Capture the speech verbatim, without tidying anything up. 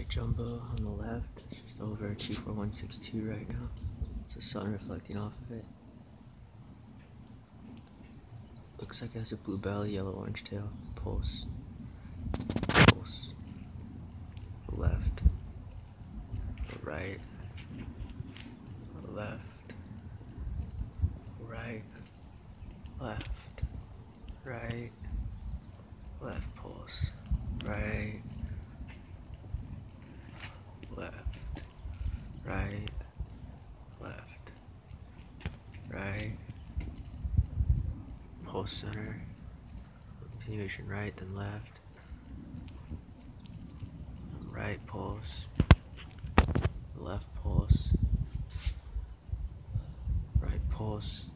jumbo on the left. It's just over two four one six two right now. It's the sun reflecting off of it. Looks like it has a blue belly, yellow orange tail. Pulse. Pulse. Left. Right. Left. Right. Left. Right. Left pulse. Right. Left. Right. Left. Right. Pulse center. Continuation right, then left. Right pulse. Left pulse. Right pulse.